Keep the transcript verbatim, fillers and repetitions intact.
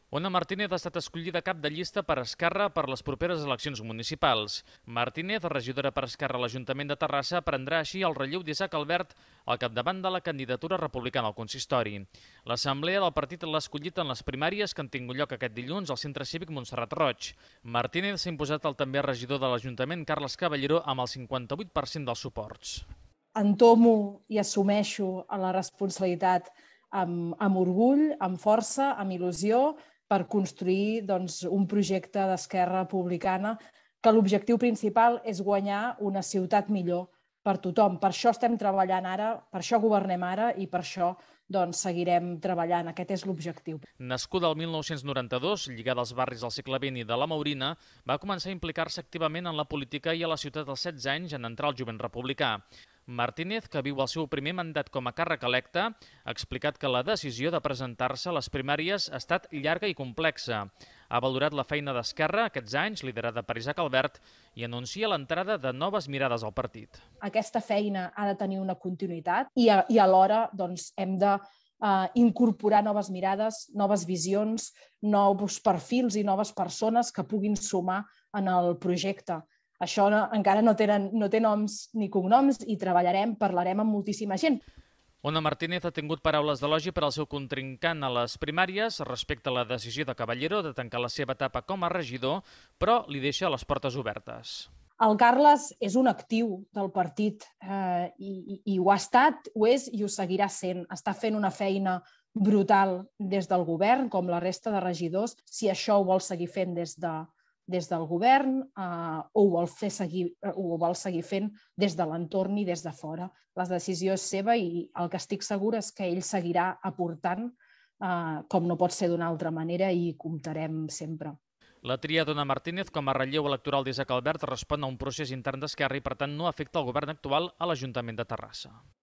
Ona Martínez ha estat escollida cap de llista per Esquerra per les properes eleccions municipals. Martínez, regidora per Esquerra a l'Ajuntament de Terrassa, prendrà així el relleu d'Isaac Albert al capdavant de la candidatura republicana al consistori. L'assemblea del partit l'ha escollit en les primàries que han tingut lloc aquest dilluns al Centre Cívic Montserrat Roig. Martínez s'ha imposat al també regidor de l'Ajuntament, Carles Caballero, amb el cinquanta-vuit per cent dels suports. Entomo i assumeixo la responsabilitat amb, amb orgull, amb força, amb il·lusió, per construir doncs, un projecte d'Esquerra Republicana que l'objectiu principal és guanyar una ciutat millor per tothom. Per això estem treballant ara, per això governem ara i per això doncs, seguirem treballant. Aquest és l'objectiu. Nascuda el mil nou-cents noranta-dos, lligada als barris del segle vint i de la Maurina, va començar a implicar-se activament en la política i a la ciutat als setze anys en entrar al Jovent Republicà. Martínez, que viu el seu primer mandat com a càrrec electe, ha explicat que la decisió de presentar-se a les primàries ha estat llarga i complexa. Ha valorat la feina d'Esquerra aquests anys, liderada per Isaac Albert, i anuncia l'entrada de noves mirades al partit. Aquesta feina ha de tenir una continuïtat i, a, i alhora doncs, hem de Uh, incorporar noves mirades, noves visions, nous perfils i noves persones que puguin sumar en el projecte. Això no, encara no, tenen, no té noms ni cognoms i treballarem, parlarem amb moltíssima gent. Ona Martínez ha tingut paraules d'elogi per al seu contrincant a les primàries respecte a la decisió de Caballero de tancar la seva etapa com a regidor, però li deixa les portes obertes. El Carles és un actiu del partit eh, i, i ho ha estat, ho és i ho seguirà sent. Està fent una feina brutal des del govern, com la resta de regidors. Si això ho vol seguir fent des, de, des del govern eh, o ho vol, fer seguir, ho vol seguir fent des de l'entorn i des de fora. La decisió és seva i el que estic segura és que ell seguirà aportant eh, com no pot ser d'una altra manera i comptarem sempre. La tria d'Ona Martínez com a relleu electoral d'Isaac Albert respon a un procés intern d'Esquerra i, per tant, no afecta el govern actual a l'Ajuntament de Terrassa.